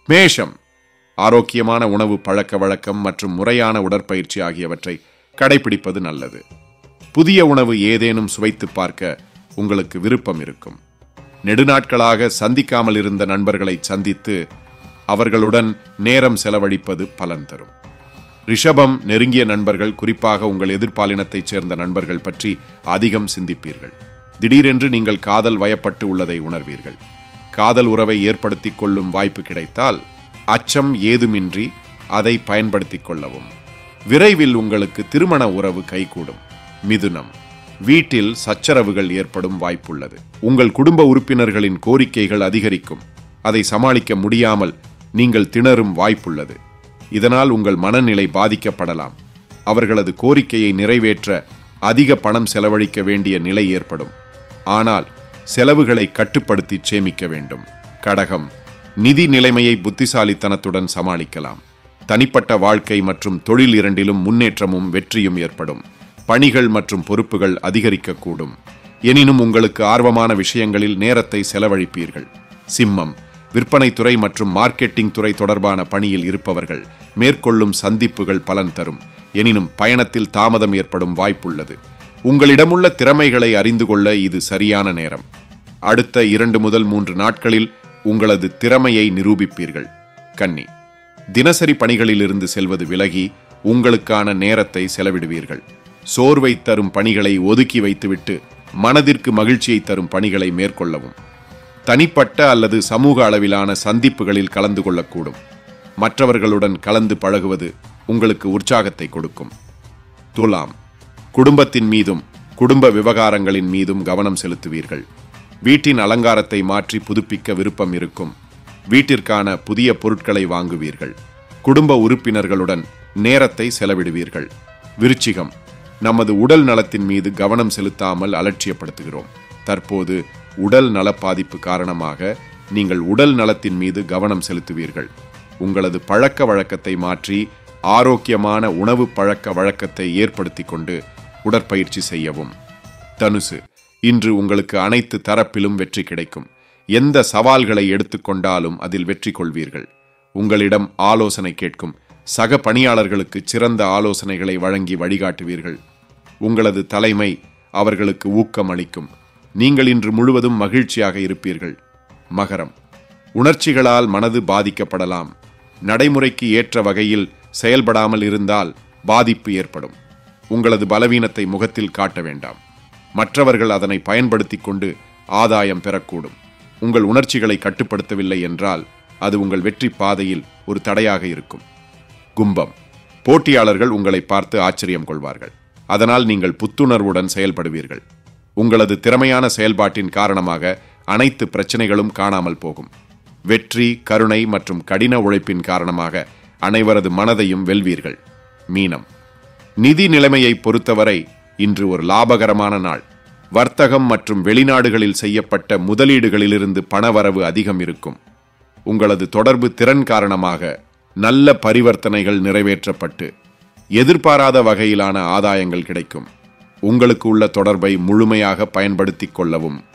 மேஷம், ஆரோக்கியமான உணவு பழக்க வழக்கம் மற்றும் முறையான உடற்பயிற்சி ஆகியவற்றை கடைபிடிப்பது நல்லது. புதிய உணவு ஏதேனும் சுவைத்து பார்க்க உங்களுக்கு விருப்பம் இருக்கும். நெடுநாட்களாக சந்திக்காமல் இருந்த நண்பர்களை சந்தித்து அவர்களுடன் நேரம் செலவழிப்பது பலன் தரும். ரிஷபம், நெருங்கிய நண்பர்கள், குறிப்பாக உங்கள் எதிர்பாலினத்தைச் சேர்ந்த நண்பர்கள் பற்றி அதிகம் சிந்திப்பீர்கள். திடீரென்று நீங்கள் காதல் வயப்பட்டு உள்ளதை உணர்வீர்கள். காதல் உறவை ஏற்படுத்திக் கொள்ளும் வாய்ப்பு கிடைத்தால் அச்சம் ஏதுமின்றி அதை பயன்படுத்திக் கொள்ளவும். விரைவில் உங்களுக்கு திருமண உறவு கைகூடும். மிதுனம், வீட்டில் சச்சரவுகள் ஏற்படும் வாய்ப்புள்ளது. உங்கள் குடும்ப உறுப்பினர்களின் கோரிக்கைகள் அதிகரிக்கும். அதை சமாளிக்க முடியாமல் நீங்கள் திணறும் வாய்ப்புள்ளது. இதனால் உங்கள் மனநிலை பாதிக்கப்படலாம். அவர்களது கோரிக்கையை நிறைவேற்ற அதிக பணம் செலவழிக்க வேண்டிய நிலை ஏற்படும். ஆனால் செலவுகளை கட்டுப்படுத்தி சேமிக்க வேண்டும். கடகம், நிதி நிலைமையை புத்திசாலித்தனத்துடன் சமாளிக்கலாம். தனிப்பட்ட வாழ்க்கை மற்றும் தொழில் இரண்டிலும் முன்னேற்றமும் வெற்றியும் ஏற்படும். பணிகள் மற்றும் பொறுப்புகள் அதிகரிக்கக்கூடும். எனினும் உங்களுக்கு ஆர்வமான விஷயங்களில் நேரத்தை செலவழிப்பீர்கள். சிம்மம், விற்பனை துறை மற்றும் மார்க்கெட்டிங் துறை தொடர்பான பணியில் இருப்பவர்கள் மேற்கொள்ளும் சந்திப்புகள் பலன் தரும். எனினும் பயணத்தில் தாமதம் ஏற்படும் வாய்ப்புள்ளது. உங்களிடமுள்ள திறமைகளை அறிந்து கொள்ள இது சரியான நேரம். அடுத்த 2 முதல் 3 நாட்களில் உங்களது திறமையை நிரூபிப்பீர்கள். கன்னி, தினசரி பணிகளிலிருந்து செல்வது விலகி உங்களுக்கான நேரத்தை செலவிடுவீர்கள். சோர்வை தரும் பணிகளை ஒதுக்கி வைத்துவிட்டு மனதிற்கு மகிழ்ச்சியை தரும் பணிகளை மேற்கொள்ளவும். தனிப்பட்ட அல்லது சமூக அளவிலான சந்திப்புகளில் கலந்து கொள்ளக்கூடும். மற்றவர்களுடன் கலந்து பழகுவது உங்களுக்கு உற்சாகத்தை கொடுக்கும். துலாம், குடும்பத்தின் மீதும் குடும்ப விவகாரங்களின் மீதும் கவனம் செலுத்துவீர்கள். வீட்டின் அலங்காரத்தை மாற்றி புதுப்பிக்க விருப்பம் இருக்கும். வீட்டிற்கான புதிய பொருட்களை வாங்குவீர்கள். குடும்ப உறுப்பினர்களுடன் நேரத்தை செலவிடுவீர்கள். விருச்சிகம், நமது உடல் நலத்தின் மீது கவனம் செலுத்தாமல் அலட்சியப்படுத்துகிறோம். தற்போது உடல் நல பாதிப்பு காரணமாக நீங்கள் உடல் நலத்தின் மீது கவனம் செலுத்துவீர்கள். உங்களது பழக்க வழக்கத்தை மாற்றி ஆரோக்கியமான உணவு பழக்க வழக்கத்தை ஏற்படுத்தி கொண்டு உடற்பயிற்சி செய்யவும். தனுசு, இன்று உங்களுக்கு அனைத்து தரப்பிலும் வெற்றி கிடைக்கும். எந்த சவால்களை எடுத்துக்கொண்டாலும் அதில் வெற்றி கொள்வீர்கள். உங்களிடம் ஆலோசனை கேட்கும் சக பணியாளர்களுக்கு சிறந்த ஆலோசனைகளை வழங்கி வழிகாட்டுவீர்கள். உங்களது தலைமை அவர்களுக்கு ஊக்கம் அளிக்கும். நீங்கள் இன்று முழுவதும் மகிழ்ச்சியாக இருப்பீர்கள். மகரம், உணர்ச்சிகளால் மனது பாதிக்கப்படலாம். நடைமுறைக்கு ஏற்ற வகையில் செயல்படாமல் இருந்தால் பாதிப்பு ஏற்படும். உங்களது பலவீனத்தை முகத்தில் காட்ட வேண்டாம். மற்றவர்கள் அதனை பயன்படுத்தி கொண்டு ஆதாயம் பெறக்கூடும். உங்கள் உணர்ச்சிகளை கட்டுப்படுத்தவில்லை என்றால் அது உங்கள் வெற்றி பாதையில் ஒரு தடையாக இருக்கும். கும்பம், போட்டியாளர்கள் உங்களை பார்த்து ஆச்சரியம் கொள்வார்கள். அதனால் நீங்கள் புத்துணர்வுடன் செயல்படுவீர்கள். உங்களது திறமையான செயல்பாட்டின் காரணமாக அனைத்து பிரச்சனைகளும் காணாமல் போகும். வெற்றி, கருணை மற்றும் கடின உழைப்பின் காரணமாக அனைவரது மனதையும் வெல்வீர்கள். மீனம், நிதி நிலைமையை பொறுத்தவரை இன்று ஒரு லாபகரமான நாள். வர்த்தகம் மற்றும் வெளிநாடுகளில் செய்யப்பட்ட முதலீடுகளிலிருந்து பணவரவு அதிகம் இருக்கும். உங்களது தொடர்பு திறன் காரணமாக நல்ல பரிவர்த்தனைகள் நிறைவேற்றப்பட்டு எதிர்பாராத வகையிலான ஆதாயங்கள் கிடைக்கும். உங்களுக்கு உள்ள தொடர்பை முழுமையாக பயன்படுத்திக் கொள்ளவும்.